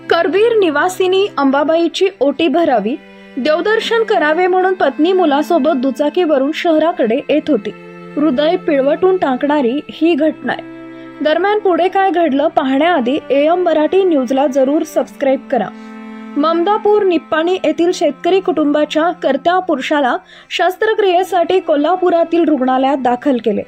करवीर निवासिनी अंबाबाईची ओटी भरावी, देवदर्शन करावे म्हणून पत्नी मुलासोबत दुचाकीवरून शहराकडे येत होती. हृदय पिळवटून टाकणारी ही घटना आहे. दरम्यान पुढे काय घडलं पाहण्याआधी AM मराठी न्यूजला जरूर सबस्क्राईब करा. ममदापूर निप्पाणी येथील शेतकरी कुटुंबाच्या कर्त्या पुरुषाला शस्त्रक्रियेसाठी कोल्हापुरातील रुग्णालयात दाखल केले.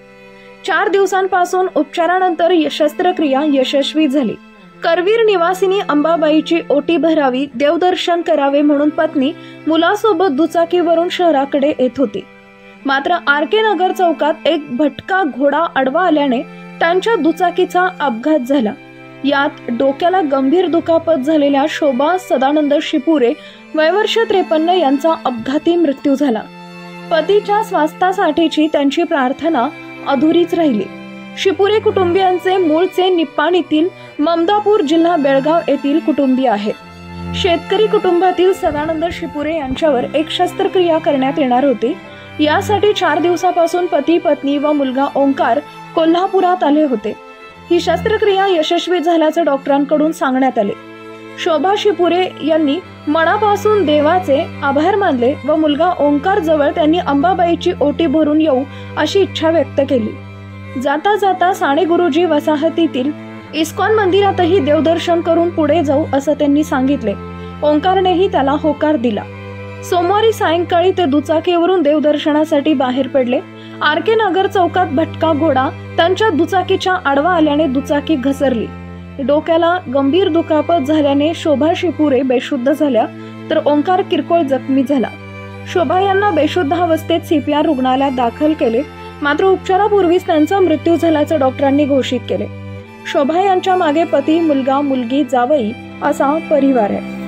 4 दिवसांपासून उपचारानंतर शस्त्रक्रिया यशस्वी झाली. करवीर निवासिनी अंबाबाईची ओटी भरावी, देवदर्शन करावे म्हणून पत्नी मुलासोबत दुचाकीवरून शहराकडे येत होती. मात्र RK नगर चौकात एक भटका घोडा आडवा आल्याने त्यांच्या दुचाकीचा अपघात झाला. यात डोक्याला गंभीर दुखापत झालेल्या शोभा सदानंद शिपुरे वय वर्ष 53 यांचा अपघाती मृत्यू झाला. पतीच्या स्वास्थ्यासाठीची त्यांची प्रार्थना अधुरीच राहिली. शिपुरे कुटुंबियांचे मूळचे निप्पाणीतील ममदापूर जिल्हा बेळगाव येथील कुटुंबीय आहेत. शेतकरी कुटुंबातील सदानंद शिपुरे यांच्यावर एक शस्त्रक्रिया करण्यात येणार होती. यासाठी 4 दिवसापासून पती पत्नी व मुलगा ओंकार कोल्हापुरात आले होते. ही शस्त्रक्रिया यशस्वी झाल्याचे डॉक्टरांकडून सांगण्यात आले. शोभा शिपुरे यांनी मनापासून देवाचे आभार मानले व मुलगा ओंकार जवळ त्यांनी अंबाबाईची ओटी भरून येऊ अशी इच्छा व्यक्त केली. जाता जाता साने गुरुजी वसाहतीतील इस्कॉन मंदिरातही देवदर्शन करून पुढे जाऊ असं त्यांनी सांगितले. ओंकारनेही त्याला होकार दिला. सोमवारी सायंकाळी ते दुचाकीवरून देवदर्शनासाठी बाहेर पडले. RK नगर चौकात भटका घोडा त्यांच्या दुचाकीच्या आडवा आल्याने दुचाकी घसरली. डोक्याला गंभीर दुखापत झाल्याने शोभा शिपुरे बेशुद्ध झाल्या तर ओंकार किरकोळ जखमी झाला. शोभा यांना बेशुद्ध अवस्थेत CPR रुग्णालयात दाखल केले. मात्र उपचारापूर्वीच त्यांचा मृत्यू झाल्याचं डॉक्टरांनी घोषित केले. शोभा यांच्या मागे पती, मुलगा, मुलगी, जावई असा परिवार आहे.